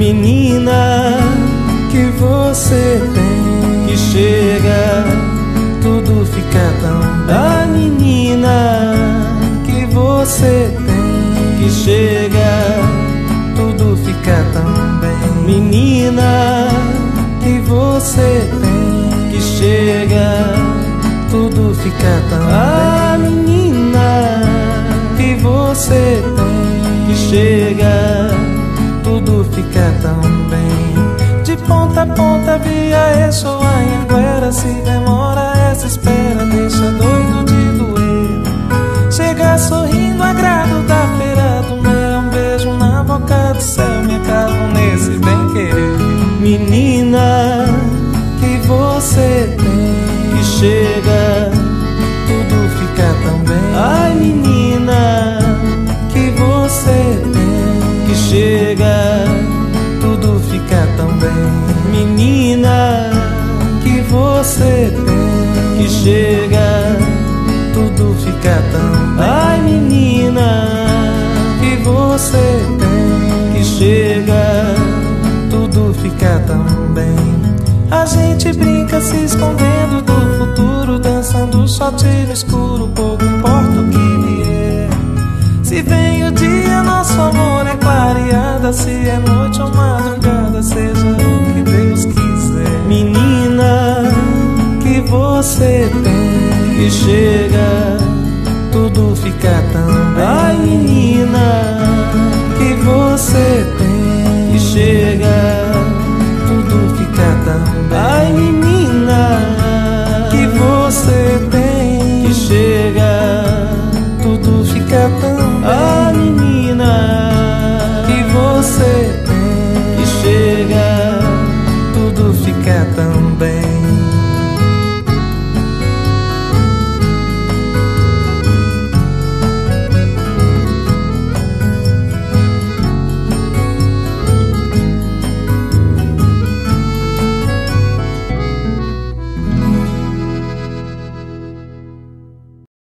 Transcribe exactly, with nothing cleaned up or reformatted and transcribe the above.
Menina, que você tem, que chega, tudo fica tão bem. a menina Que você tem, que chega, tudo fica tão bem. menina Que você tem, que chega, tudo fica tão a bem. menina Que você tem, que chega, tudo fica tão bem. De ponta a ponta, via Eixo, Anhanguera. Se demora essa espera, deixa doido de doer. Chega sorrindo, agrado da feira do mel. Um beijo na boca do céu, me acabo nesse bem-querer. menina Que você tem, que chega, tudo fica tão bem. ai menina Que você tem, que chega, tudo fica tão bem. menina Que você tem, que chega, tudo fica tão bem. ai menina Que você tem, que chega, tudo fica tão bem. A gente brinca se escondendo do futuro, dançando shot no escuro, pouco importa o que vier. Se vem o dia, nosso amor é clareada. Se é noite ou madrugada, seja o que Deus quiser. menina Que você tem, que chega, tudo fica tão bem. ai menina Que você tem, que chega, tudo fica tão bem. ai menina Que você tem, que chega, tudo fica tão bem. a menina Que você tem, que chega, tudo fica tão bem.